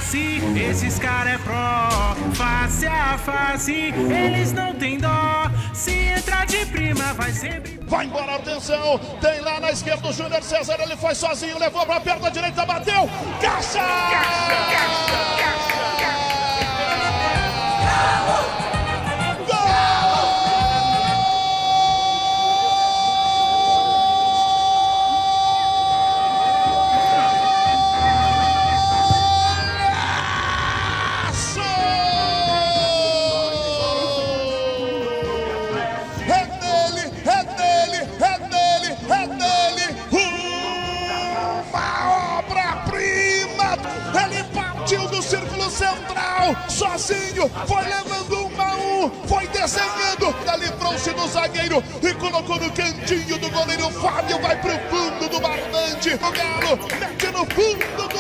face, esses cara é pró. Face a face, eles não tem dó. Se entrar de prima vai sempre... Vai embora, atenção, tem lá na esquerda o Júnior César, ele foi sozinho, levou pra perna direita, bateu, caixa! Central, sozinho, foi levando 1 a 1, foi desenhando, livrou-se do zagueiro e colocou no cantinho do goleiro Fábio, vai pro fundo do barbante, o Galo mete no fundo do